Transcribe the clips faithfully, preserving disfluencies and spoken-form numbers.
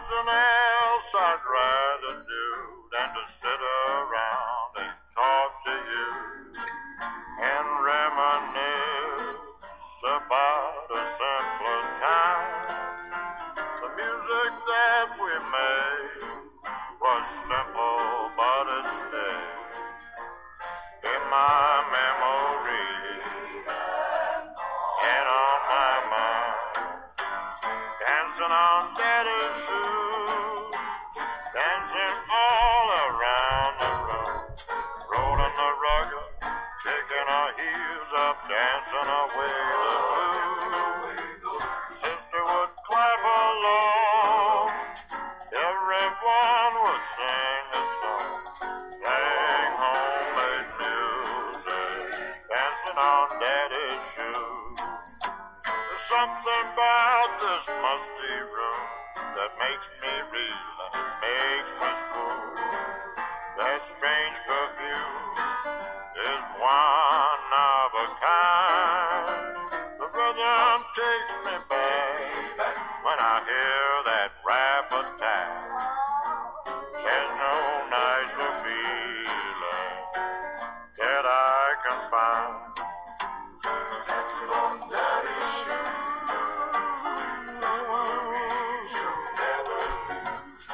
something else I'd rather do than to sit around and talk to you and reminisce about a simpler time. The music that we made was simple, but it stayed in my memory and on my mind. Dancing on daddy's shoes, dancing all around the room, rolling the rug up, kicking our heels up, dancing away the blues. Sister would clap along, everyone would sing a song, playing homemade music, dancing on daddy's shoes. There's something about this musty room that makes me reel and makes me swoon. That strange perfume is one of a kind. The rhythm takes me back when I hear that rap attack. There's no nicer feeling that I can find. Dancing on daddy's shoes, memories you'll never lose.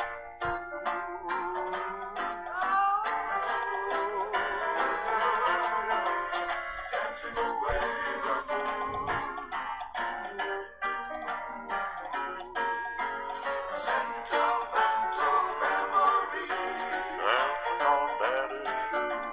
Dancing away the blues. Sentimental memories. Dancing on daddy's shoes.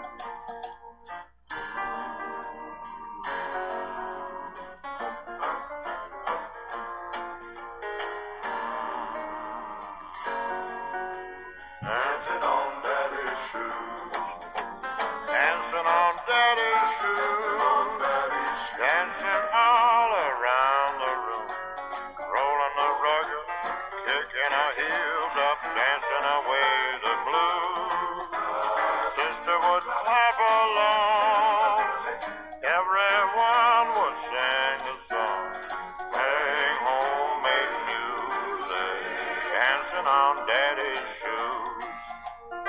Dancing on daddy's shoes, dancing on daddy's shoes, dancing all around the room, rolling the rug up, kicking our heels up, dancing away the blues. Sister would clap along, everyone would sing the song, playing homemade music, dancing on daddy's shoes.